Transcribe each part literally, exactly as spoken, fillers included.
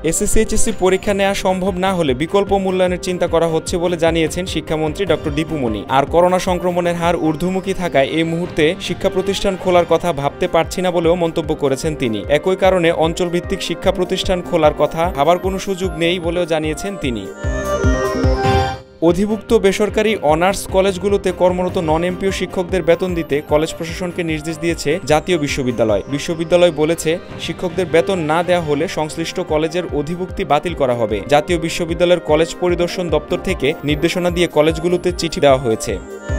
SSC HSC পরীক্ষা নেওয়া সম্ভব না হলে বিকল্প মূল্যায়নের চিন্তা করা হচ্ছে বলে জানিয়েছেন শিক্ষামন্ত্রী ডক্টর দীপু মনি। আর করোনা সংক্রমণের হার ঊর্ধ্বমুখী থাকায় এই মুহূর্তে শিক্ষা প্রতিষ্ঠান খোলার কথা ভাবতে পারছি না বলেও মন্তব্য করেছেন তিনি। একই কারণে অঞ্চলভিত্তিক শিক্ষা প্রতিষ্ঠান খোলার কথা ভাবার কোনো সুযোগ নেই বলেও জানিয়েছেন তিনি। অধিভুক্ত বেসরকারি অনার্স কলেজগুলোতে কর্মরত নন এমপিও শিক্ষকদের বেতন দিতে কলেজ প্রশাসনকে নির্দেশ দিয়েছে জাতীয় বিশ্ববিদ্যালয়। বিশ্ববিদ্যালয় বলেছে, শিক্ষকদের বেতন না দেওয়া হলে সংশ্লিষ্ট কলেজের অধিভুক্তি বাতিল করা হবে। জাতীয় বিশ্ববিদ্যালয়ের কলেজ পরিদর্শন দপ্তর থেকে নির্দেশনা দিয়ে কলেজগুলোতে চিঠি দেওয়া হয়েছে।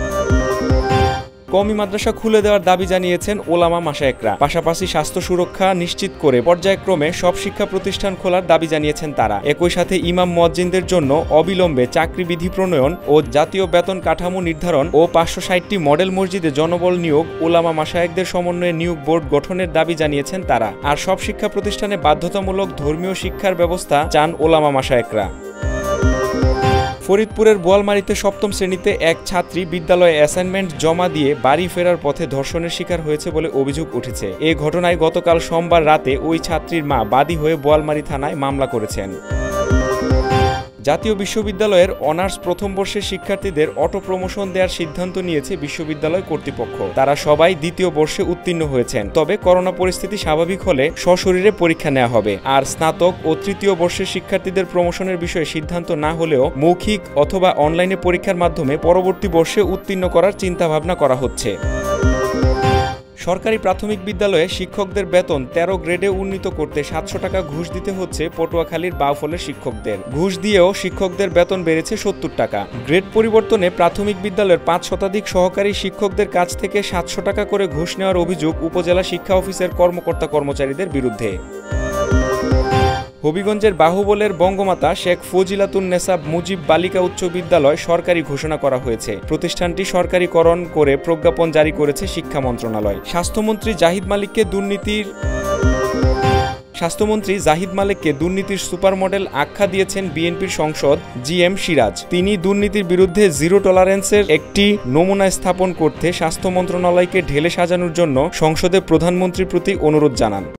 কওমি মাদ্রাসা খুলে দেওয়ার দাবি জানিয়েছেন ওলামা মাশায়েখরা। পাশাপাশি স্বাস্থ্য সুরক্ষা নিশ্চিত করে পর্যায়ক্রমে সব শিক্ষা প্রতিষ্ঠান খোলার দাবি জানিয়েছেন তারা। একই সাথে ইমাম মুয়াজ্জিনদের জন্য অবিলম্বে চাকরি বিধি প্রণয়ন ও জাতীয় বেতন কাঠামো নির্ধারণ ও পাঁচশো ষাটটি মডেল মসজিদে জনবল নিয়োগ, ওলামা মাশায়েখদের সমন্বয়ে নিয়োগ বোর্ড গঠনের দাবি জানিয়েছেন তারা। আর সব শিক্ষা প্রতিষ্ঠানে বাধ্যতামূলক ধর্মীয় শিক্ষার ব্যবস্থা চান ওলামা মাশায়েখরা। ফরিদপুরের বোয়ালমারীতে সপ্তম শ্রেণীতে এক ছাত্রী বিদ্যালয়ে অ্যাসাইনমেন্ট জমা দিয়ে বাড়ি ফেরার পথে ধর্ষণের শিকার হয়েছে বলে অভিযোগ উঠেছে। এ ঘটনায় গতকাল সোমবার রাতে ওই ছাত্রীর মা বাদী হয়ে বোয়ালমারী থানায় মামলা করেছেন। জাতীয় বিশ্ববিদ্যালয়ের অনার্স প্রথম বর্ষের শিক্ষার্থীদের অটো প্রমোশন দেওয়ার সিদ্ধান্ত নিয়েছে বিশ্ববিদ্যালয় কর্তৃপক্ষ। তারা সবাই দ্বিতীয় বর্ষে উত্তীর্ণ হয়েছেন, তবে করোনা পরিস্থিতি স্বাভাবিক হলে সশরীরে পরীক্ষা নেওয়া হবে। আর স্নাতক ও তৃতীয় বর্ষের শিক্ষার্থীদের প্রমোশনের বিষয়ে সিদ্ধান্ত না হলেও মৌখিক অথবা অনলাইনে পরীক্ষার মাধ্যমে পরবর্তী বর্ষে উত্তীর্ণ করার চিন্তাভাবনা করা হচ্ছে। সরকারি প্রাথমিক বিদ্যালয়ে শিক্ষকদের বেতন তেরো গ্রেডে উন্নীত করতে সাতশো টাকা ঘুষ দিতে হচ্ছে পটুয়াখালীর বাউফলের শিক্ষকদের। ঘুষ দিয়েও শিক্ষকদের বেতন বেড়েছে সত্তর টাকা। গ্রেড পরিবর্তনে প্রাথমিক বিদ্যালয়ের পাঁচ শতাধিক সহকারী শিক্ষকদের কাছ থেকে সাতশো টাকা করে ঘুষ নেওয়ার অভিযোগ উপজেলা শিক্ষা অফিসের কর্মকর্তা কর্মচারীদের বিরুদ্ধে। হবিগঞ্জের বাহুবলের বঙ্গমাতা শেখ ফজিলাতুন্নেসা মুজিব বালিকা উচ্চ বিদ্যালয় সরকারি ঘোষণা করা হয়েছে। প্রতিষ্ঠানটি সরকারিকরণ করে প্রজ্ঞাপন জারি করেছে শিক্ষা মন্ত্রণালয়। স্বাস্থ্যমন্ত্রী জাহিদ মালিককে দুর্নীতির স্বাস্থ্যমন্ত্রী জাহিদ মালিককে দুর্নীতির সুপার মডেল আখ্যা দিয়েছেন বিএনপির সংসদ জি এম সিরাজ। তিনি দুর্নীতির বিরুদ্ধে জিরো টলারেন্সের একটি নমুনা স্থাপন করতে স্বাস্থ্য মন্ত্রণালয়কে ঢেলে সাজানোর জন্য সংসদে প্রধানমন্ত্রীর প্রতি অনুরোধ জানান।